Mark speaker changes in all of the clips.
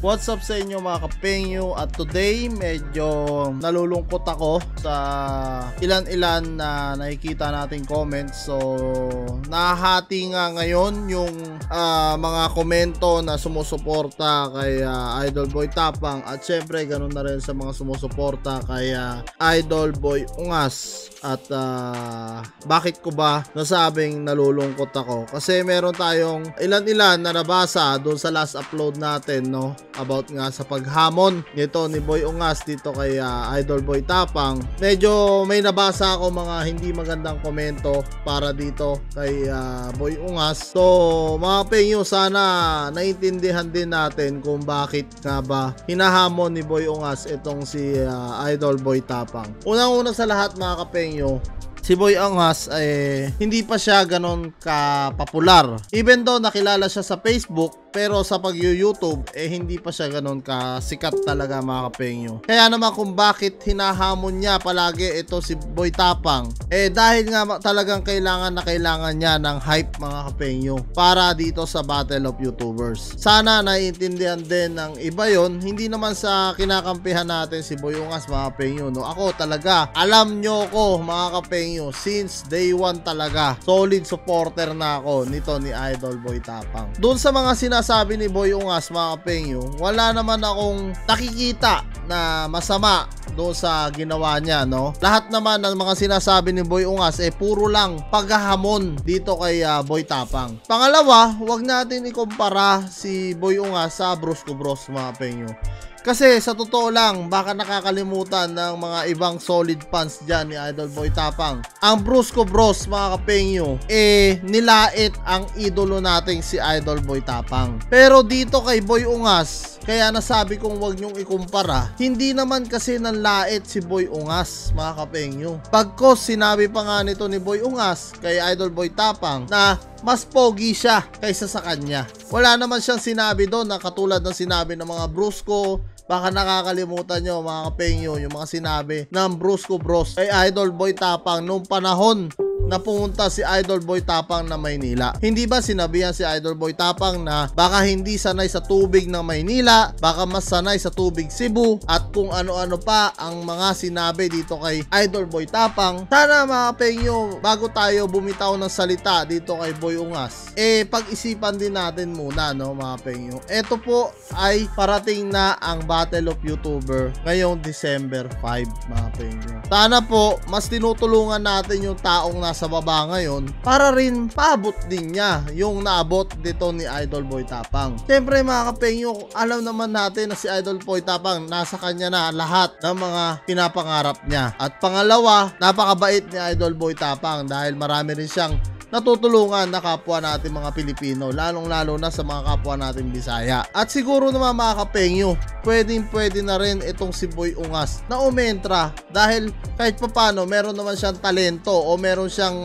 Speaker 1: What's up sa inyo mga kapengyo? At today medyo nalulungkot ako sa ilan-ilan na nakikita nating comments. So nahati nga ngayon yung mga komento na sumusuporta kay Idol Boy Tapang, at syempre ganun na rin sa mga sumusuporta kay Idol Boy Ungas. At bakit ko ba nasabing nalulungkot ako? Kasi meron tayong ilan-ilan na nabasa doon sa last upload natin, no, about nga sa paghamon nito ni Boy Ungas dito kay Idol Boy Tapang. Medyo may nabasa ako mga hindi magandang komento para dito kay Boy Ungas. So mga pengyo, sana naiintindihan din natin kung bakit nga ba hinahamon ni Boy Ungas itong si Idol Boy Tapang. Unang-una sa lahat mga kapengyo, si Boy Ungas hindi pa siya ganon ka-popular. Even though nakilala siya sa Facebook, pero sa pag-YouTube hindi pa siya ganon ka-sikat talaga mga kapengyo. Kaya naman kung bakit hinahamon niya palagi ito si Boy Tapang, dahil nga talagang kailangan niya ng hype mga kapengyo para dito sa Battle of YouTubers. Sana naiintindihan din ng iba yon, hindi naman sa kinakampihan natin si Boy Ungas mga kapengyo, no? Ako talaga, alam nyo ko mga kapengyo, since day 1 talaga solid supporter na ako nito ni Idol Boy Tapang. Doon sa mga sinasabi ni Boy Ungas mga kapengyo, wala naman akong nakikita na masama doon sa ginawa niya, no? Lahat naman ng mga sinasabi ni Boy Ungas puro lang paghahamon dito kay Boy Tapang. Pangalawa, wag natin ikumpara si Boy Ungas sa Brusco Bros mga kapengyo. Kasi sa totoo lang, baka nakakalimutan ng mga ibang solid fans dyan ni Idol Boy Tapang. Ang Brusco Bros mga kapengyo, nilait ang idolo nating si Idol Boy Tapang. Pero dito kay Boy Ungas, kaya nasabi kong wag nyong ikumpara, hindi naman kasi nanlait si Boy Ungas mga kapengyo. Pagkos sinabi pa nga nito ni Boy Ungas kay Idol Boy Tapang na mas pogi siya kaysa sa kanya. Wala naman siyang sinabi doon na katulad ng sinabi ng mga Brusco. Baka nakakalimutan nyo mga kapengyo yung mga sinabi ng Brusco Bros kay Idol Boy Tapang nung panahon na pumunta si Idol Boy Tapang na Maynila. Hindi ba sinabihan si Idol Boy Tapang na baka hindi sanay sa tubig ng Maynila, baka mas sanay sa tubig Cebu, at kung ano-ano pa ang mga sinabi dito kay Idol Boy Tapang. Sana mga kapengyo, bago tayo bumitaw ng salita dito kay Boy Ungas, pag-isipan din natin muna, no mga kapengyo. Ito po ay parating na ang Battle of YouTuber ngayong December 5 mga kapengyo. Sana po mas tinutulungan natin yung taong nasa baba ngayon para rin paabot din niya yung naabot dito ni Idol Boy Tapang. Siyempre mga kapengyo, alam naman natin na si Idol Boy Tapang nasa kanya na lahat ng mga pinapangarap niya. At pangalawa, napakabait ni Idol Boy Tapang dahil marami rin siyang natutulungan na kapwa natin mga Pilipino, lalong-lalo na sa mga kapwa natin Bisaya. At siguro naman mga kapengyo, pwede na rin itong si Boy Ungas na umentra dahil kahit papano meron naman siyang talento o meron siyang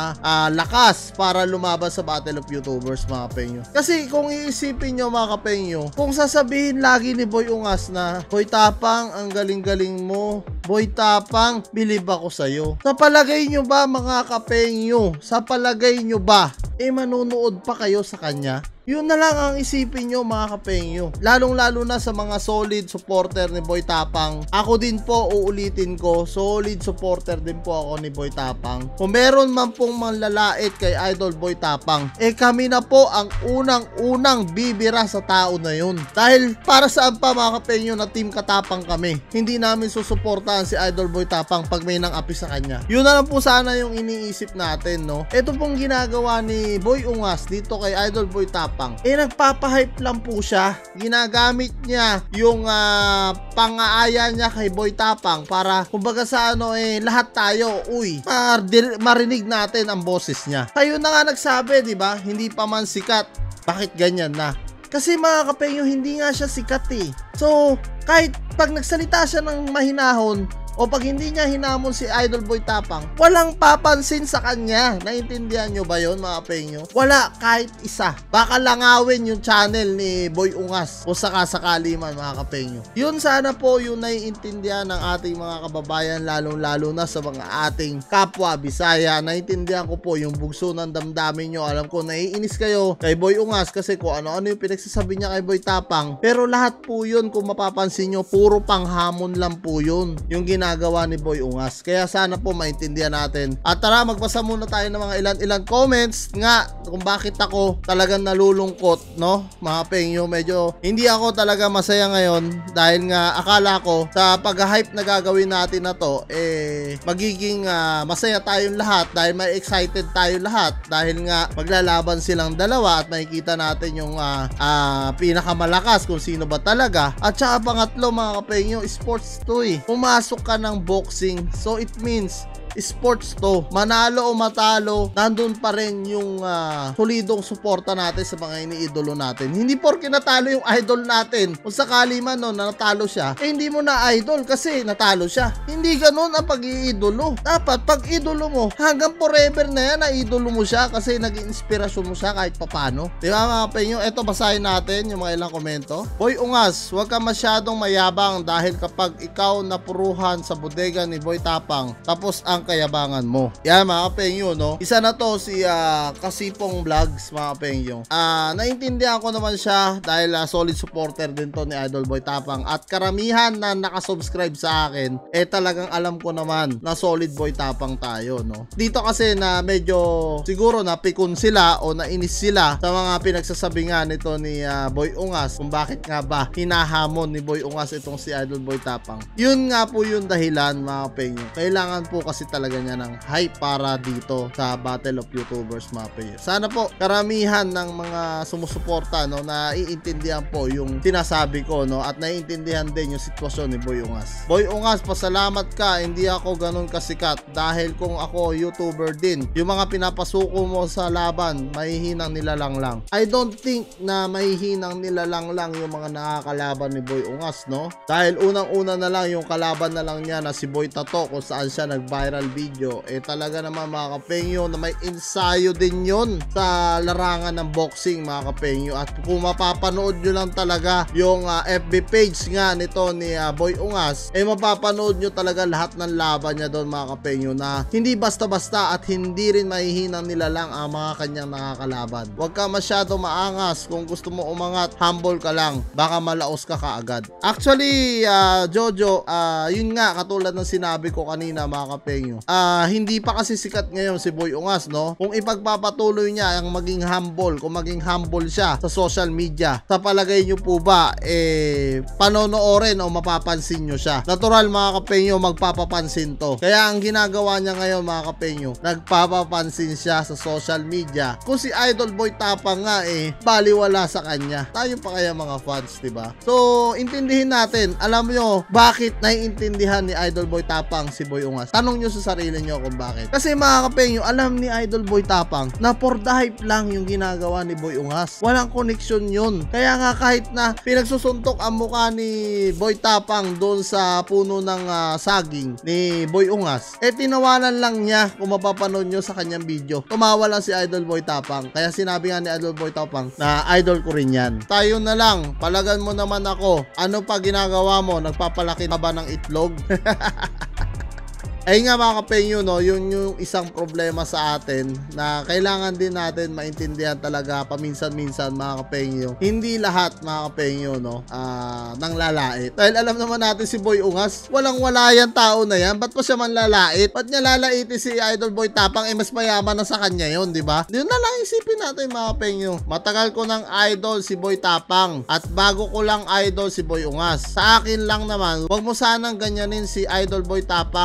Speaker 1: lakas para lumaban sa Battle of YouTubers mga kapengyo. Kasi kung iisipin nyo mga kapengyo, kung sasabihin lagi ni Boy Ungas na Boy Tapang, ang galing-galing mo, Boy Tapang, bilib ako sa'yo. Sa palagay nyo ba mga kapengyo, sa palagay nyo ba, manunood pa kayo sa kanya? Yun na lang ang isipin nyo mga kapengyo. Lalong-lalo na sa mga solid supporter ni Boy Tapang. Ako din po, uulitin ko, solid supporter din po ako ni Boy Tapang. Kung meron man pong manlalait kay Idol Boy Tapang, kami na po ang unang bibira sa tao na yun. Dahil para saan pa mga kapengyo na team Katapang kami, hindi namin susuportahan si Idol Boy Tapang pag may nang-api sa kanya. Yun na lang po sana yung iniisip natin, no? Ito pong ginagawa ni Boy Ungas dito kay Idol Boy Tapang, nagpapahype lang po siya. Ginagamit niya yung pang-aaya niya kay Boy Tapang para kumbaga sa lahat tayo, marinig natin ang boses niya. Kayo na nga nagsabi, di ba? Hindi pa man sikat. Bakit ganyan na? Kasi mga kapengyo, hindi nga siya sikat So, kahit pag nagsalita siya ng mahinahon, o pag hindi niya hinamon si Idol Boy Tapang, walang papansin sa kanya. Naintindihan nyo ba yun mga kapengyo? Wala kahit isa. Baka langawin yung channel ni Boy Ungas o sakasakali man mga kapengyo. Yun sana po yung naiintindihan ng ating mga kababayan, lalong-lalo na sa mga ating kapwa Bisaya. Naiintindihan ko po yung bugso ng damdamin nyo. Alam ko naiinis kayo kay Boy Ungas kasi kung ano-ano yung pinagsasabi niya kay Boy Tapang. Pero lahat po yun, kung mapapansin nyo, puro panghamon lang po yun yung ginagawa ni Boy Ungas. Kaya sana po maintindihan natin. At tara, magbasa muna tayo ng mga ilan-ilan comments nga kung bakit ako talagang nalulungkot, no? Mga pengyo, medyo hindi ako talaga masaya ngayon dahil nga akala ko sa pag-hype na gagawin natin na to, magiging masaya tayong lahat dahil may excited tayo lahat dahil nga maglalaban silang dalawa at makikita natin yung pinakamalakas kung sino ba talaga. At saka pangatlo mga kapengyo, sports to pumasok ka ng boxing, so it means sports to. Manalo o matalo, nandun pa rin yung solidong suporta natin sa mga iniidolo natin. Hindi porke natalo yung idol natin, kung sakali man no, na natalo siya, hindi mo na idol kasi natalo siya. Hindi ganun ang pag-iidolo. Dapat pag idolo mo, hanggang forever na yan na idolo mo siya kasi naging inspirasyon mo siya kahit papano. Di ba mga penyo? Eto, basahin natin yung mga ilang komento. Boy Ungas, huwag ka masyadong mayabang dahil kapag ikaw napuruhan sa bodega ni Boy Tapang, tapos ang kayabangan mo. Yan mga kapengyo, no? Isa na to si Kasipong Vlogs mga kapengyo. Naintindihan ko naman siya dahil solid supporter din to ni Idol Boy Tapang at karamihan na nakasubscribe sa akin talagang alam ko naman na solid Boy Tapang tayo, no? Dito kasi na medyo siguro napikon sila o nainis sila sa mga pinagsasabi nga nito ni Boy Ungas kung bakit nga ba hinahamon ni Boy Ungas itong si Idol Boy Tapang. Yun nga po yung dahilan mga kapengyo. Kailangan po kasi talaga niya ng hype para dito sa Battle of YouTubers mga kapengyo. Sana po karamihan ng mga sumusuporta, no, na iintindihan po yung sinasabi ko, no, at naiintindihan din yung sitwasyon ni Boy Ungas. Boy Ungas, pasalamat ka, hindi ako ganun kasikat dahil kung ako YouTuber din, yung mga pinapasuko mo sa laban, mahihinang nilalang lang. I don't think na mahihinang nilalang lang yung mga nakakalaban ni Boy Ungas, no? Dahil unang-una na lang yung kalaban na lang niya na si Boy Tato kung saan siya nag-viral video, talaga naman mga kapengyo na may ensayo din yun sa larangan ng boxing mga kapengyo. At kung mapapanood nyo lang talaga yung FB page nga nito ni Boy Ungas, mapapanood nyo talaga lahat ng laban niya doon mga kapengyo na hindi basta-basta at hindi rin mahihinang nila lang ang mga kanyang nakakalaban. Huwag ka masyado maangas, kung gusto mo umangat, humble ka lang, baka malaos ka kaagad. Actually Jojo, yun nga katulad ng sinabi ko kanina mga kapengyo, hindi pa kasi sikat ngayon si Boy Ungas, no? Kung ipagpapatuloy niya ang maging humble, kung maging humble siya sa social media, sa palagay nyo po ba panonoorin o mapapansin nyo siya? Natural mga kapengyo, magpapapansin to. Kaya ang ginagawa niya ngayon mga kapengyo, nagpapapansin siya sa social media. Kung si Idol Boy Tapang nga baliwala sa kanya, tayo pa kaya mga fans, diba? So intindihin natin, alam nyo bakit naiintindihan ni Idol Boy Tapang si Boy Ungas? Tanong nyo sa sarili nyo kung bakit. Kasi mga kapengyo, alam ni Idol Boy Tapang na for the hype lang yung ginagawa ni Boy Ungas. Walang connection yun. Kaya nga kahit na pinagsusuntok ang mukha ni Boy Tapang doon sa puno ng saging ni Boy Ungas, tinawanan lang niya. Kung mapapanood nyo sa kanyang video, tumawa lang si Idol Boy Tapang. Kaya sinabi nga ni Idol Boy Tapang na idol ko rin yan. Tayo na lang, palagan mo naman ako. Ano pa ginagawa mo? Nagpapalaki ka ba ng itlog? Ayun nga mga kapengyo, no, yun yung isang problema sa atin na kailangan din natin maintindihan talaga paminsan-minsan mga kapengyo. Hindi lahat mga kapengyo, no, nang lalait. Dahil alam naman natin si Boy Ungas, walang-wala yan tao na yan. Ba't pa siya man lalait? Ba't niya lalaitin si Idol Boy Tapang? Mas mayaman na sa kanya yun, di ba? Yun na lang isipin natin mga kapengyo. Matagal ko ng idol si Boy Tapang at bago ko lang idol si Boy Ungas. Sa akin lang naman, wag mo sanang ganyanin si Idol Boy Tapang.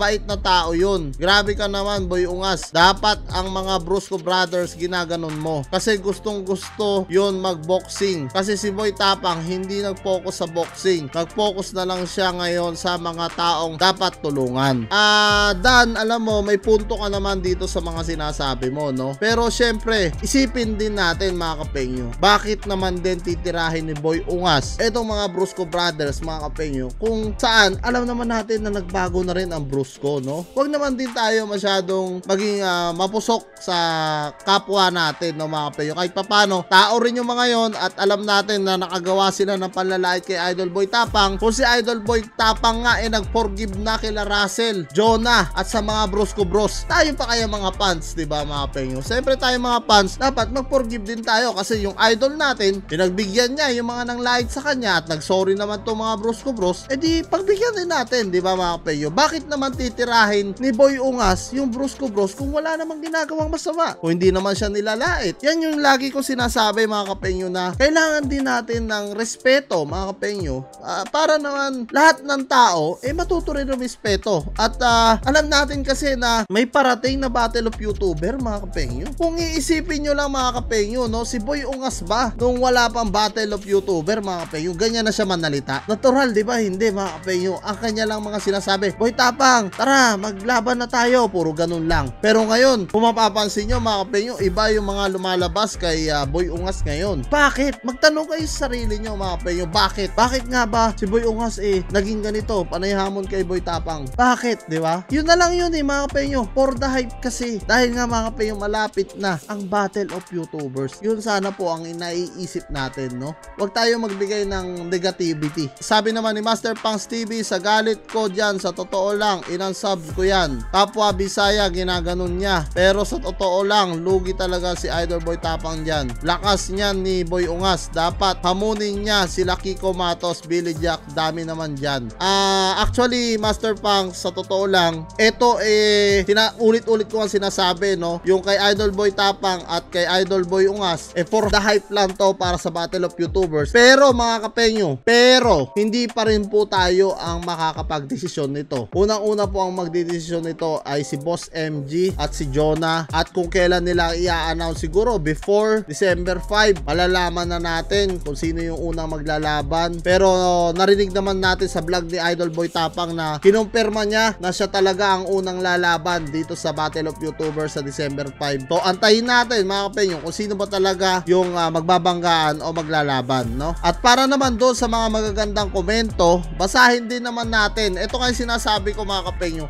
Speaker 1: mabait na tao yun. Grabe ka naman, Boy Ungas. Dapat ang mga Brusco Brothers ginaganon mo. Kasi gustong gusto yun magboxing. Kasi si Boy Tapang hindi nag-focus sa boxing. Nag-focus na lang siya ngayon sa mga taong dapat tulungan. Dan, alam mo, may punto ka naman dito sa mga sinasabi mo, no? Pero syempre, isipin din natin mga kapengyo, bakit naman din titirahin ni Boy Ungas etong mga Brusco Brothers mga kapengyo, kung saan alam naman natin na nagbago na rin ang Brusco, no? Huwag naman din tayo masyadong maging mapusok sa kapwa natin, no mga kapengyo. Kahit papano, tao rin yung mga yon at alam natin na nakagawa sila ng panlalait kay Idol Boy Tapang. Kung si Idol Boy Tapang nga nag-forgive na kila Russell, Jonah at sa mga Brusco Bros, tayo pa kaya mga fans, diba mga kapengyo? Siyempre tayo mga fans, dapat mag-forgive din tayo kasi yung idol natin, pinagbigyan niya yung mga nanglait sa kanya at nag-sorry naman to mga Brusco Bros, edi pagbigyan din natin, di ba mga kapengyo? Bakit naman titirahin ni Boy Ungas yung Brusco Bros kung wala namang ginagawang masama? Kung hindi naman siya nilalait. Yan yung lagi ko sinasabi mga kapengyo, na kailangan din natin ng respeto mga kapengyo, para naman lahat ng tao matuto rin ng respeto. At alam natin kasi na may parating na battle of YouTuber mga kapengyo. Kung iisipin nyo lang mga kapengyo, no, si Boy Ungas ba nung wala pang battle of YouTuber mga kapengyo, ganyan na siya manalita? Natural, di ba? Hindi mga kapengyo. Ang kanya lang mga sinasabi, Boy Tapang, tara maglaban na tayo, puro ganun lang. Pero ngayon, kung mapapansin nyo mga kapengyo, iba yung mga lumalabas kay Boy Ungas ngayon. Bakit? Magtanong kayo sa sarili nyo mga kapengyo, bakit? Bakit nga ba si Boy Ungas naging ganito, panay hamon kay Boy Tapang? Bakit? Di ba? Yun na lang yun mga kapengyo, for the hype kasi. Dahil nga mga kapengyo, malapit na ang battle of YouTubers. Yun sana po ang inaiisip natin, no? Huwag tayo magbigay ng negativity. Sabi naman ni Master Pangs TV, sa galit ko dyan, sa totoo lang, inansub ko yan. Kapwa Bisaya, ginaganon niya. Pero sa totoo lang, lugi talaga si Idol Boy Tapang dyan. Lakas niyan ni Boy Ungas. Dapat hamunin niya sila Kiko Matos, Billy Jack, dami naman dyan. Actually, Master Pangs, sa totoo lang, ito ulit-ulit ko ang sinasabi, no? Yung kay Idol Boy Tapang at kay Idol Boy Ungas, for the hype lang to para sa Battle of YouTubers. Pero mga kapengyo, hindi pa rin po tayo ang makakapag-desisyon nito. Unang-una po ang magdidesisyon nito ay si Boss MG at si Jonah, at kung kailan nila i-announce, siguro before December 5, malalaman na natin kung sino yung unang maglalaban. Pero narinig naman natin sa vlog ni Idol Boy Tapang na kinumpirma niya na siya talaga ang unang lalaban dito sa Battle of YouTubers sa December 5. So antayin natin mga kapengyo kung sino ba talaga yung magbabanggaan o maglalaban, no? At para naman doon sa mga magagandang komento, basahin din naman natin. Ito kasi sinasabi ko mga kapengyo,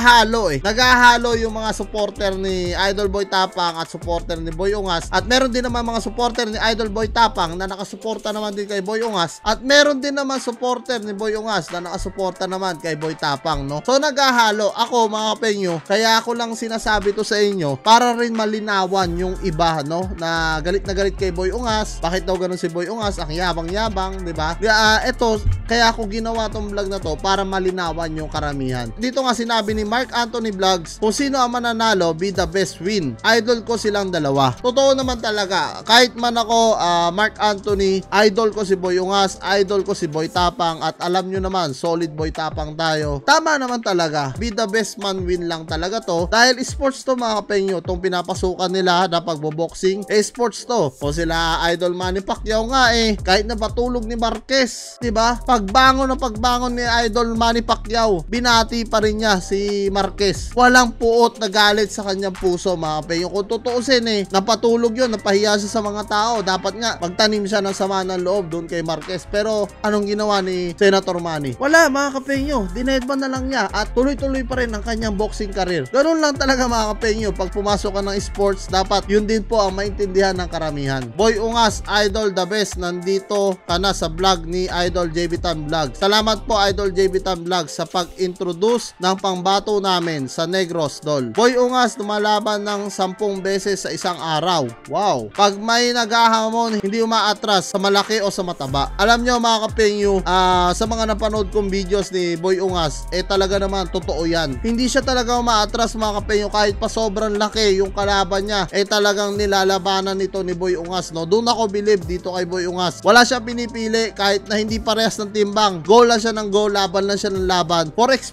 Speaker 1: naghahalo yung mga supporter ni Idol Boy Tapang at supporter ni Boy Ungas, at meron din naman mga supporter ni Idol Boy Tapang na nakasuporta naman din kay Boy Ungas, at meron din naman supporter ni Boy Ungas na nakasuporta naman kay Boy Tapang, no? So naghahalo. Ako mga kapengyo, kaya ako lang sinasabi to sa inyo para rin malinawan yung iba, no, na galit kay Boy Ungas. Bakit daw ganun si Boy Ungas? Ang yabang-yabang, di ba? Ito, kaya ako ginawa tong vlog na to para malinawan yung karamihan. Dito nga sinabi ni Mark Anthony Vlogs, kung sino ang mananalo, be the best win. Idol ko silang dalawa. Totoo naman talaga. Kahit man ako, Mark Anthony, idol ko si Boy Ungas, idol ko si Boy Tapang, at alam nyo naman, solid Boy Tapang tayo. Tama naman talaga. Be the best man win lang talaga to. Dahil sports to mga kapengyo, tong pinapasukan nila na pagboboxing, sports to. O sila Idol Manny Pacquiao nga kahit na patulog ni Marquez, diba? Pagbangon ni Idol Manny Pacquiao, binati pa rin niya si Marquez. Walang puot na galit sa kanyang puso mga kapengyo. Kung tutuusin napatulog yun, napahiya siya sa mga tao. Dapat nga magtanim siya ng sama ng loob doon kay Marquez. Pero anong ginawa ni Senator Manny? Wala mga kapengyo, dinedban na lang niya at tuloy-tuloy pa rin ang kanyang boxing career. Ganun lang talaga mga kapengyo, pag pumasok ka ng sports, dapat yun din po ang maintindihan ng karamihan. Boy Ungas, Idol the best, nandito ka na sa vlog ni Idol JB Tan Vlog. Salamat po Idol JB Tan Vlog sa pag-introduce ng pangbato namin sa Negros Dol. Boy Ungas, lumalaban ng 10 beses sa isang araw. Wow! Pag may naghahamon, hindi umaatras sa malaki o sa mataba. Alam nyo mga kapengyo, sa mga napanood kong videos ni Boy Ungas, talaga naman totoo yan. Hindi siya talaga umaatras mga kapengyo, kahit pa sobrang laki yung kalaban niya, talagang nilalabanan nito ni Boy Ungas, no? Doon ako believe dito kay Boy Ungas. Wala siya pinipili kahit na hindi parehas ng timbang. Goal lang siya ng goal, laban lang siya ng laban. For experience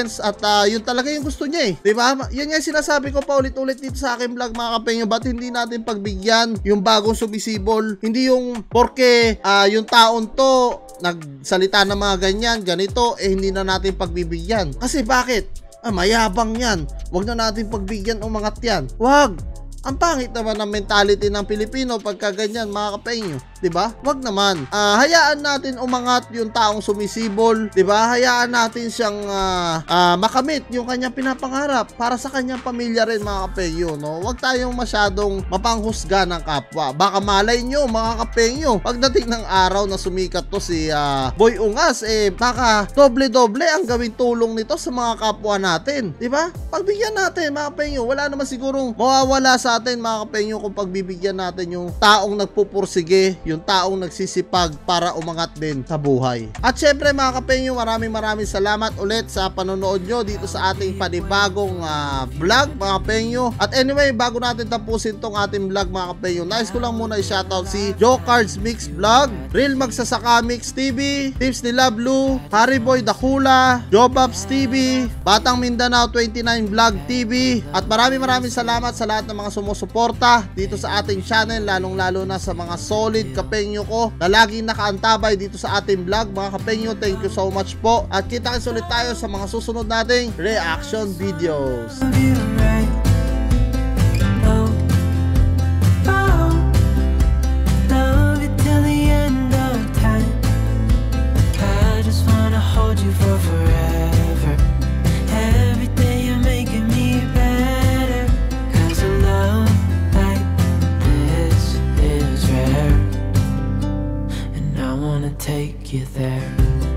Speaker 1: experience at yun talaga yung gusto niya eh. Diba? Yan nga sinasabi ko pa ulit-ulit dito sa aking vlog mga kapenyo. Ba't hindi natin pagbigyan yung bagong sumisibol? Hindi yung porke yung taon to nagsalita ng mga ganyan, ganito, hindi na natin pagbibigyan. Kasi bakit? Mayabang yan. Huwag na natin pagbigyan umangat yan. Wag! Ang pangit naman ng mentality ng Pilipino pagka ganyan mga kapenyo. Diba? Wag naman. Hayaan natin umangat yung taong sumisibol. Diba? Hayaan natin siyang makamit yung kanyang pinapangarap para sa kanyang pamilya rin mga kapenyo. No? Wag tayong masyadong mapanghusga ng kapwa. Baka malay nyo mga kapenyo. Pagdating ng araw na sumikat to si Boy Ungas, baka doble-doble ang gawing tulong nito sa mga kapwa natin. Diba? Pagbigyan natin mga kapenyo. Wala naman sigurong mawawala sa atin mga kapenyo kung pagbibigyan natin yung taong nagpupursige, yung taong nagsisipag para umangat din sa buhay. At syempre mga kapenyo, maraming salamat ulit sa panonood nyo dito sa ating panibagong vlog mga kapenyo. At anyway, bago natin tapusin tong ating vlog mga kapenyo, nais ko lang muna i-shoutout si Joe Cards Mix Vlog, Real Magsasaka Mix TV, Tips ni Blue, Harry Boy Dakula, Jobaps TV, Batang Mindanao 29 Vlog TV, at maraming salamat sa lahat ng mga sumusuporta dito sa ating channel, lalong-lalo na sa mga solid kapenyo ko na laging nakaantabay dito sa ating vlog mga kapenyo. Thank you so much po, at kita-kits ulit tayo sa mga susunod nating reaction videos.
Speaker 2: Take you there.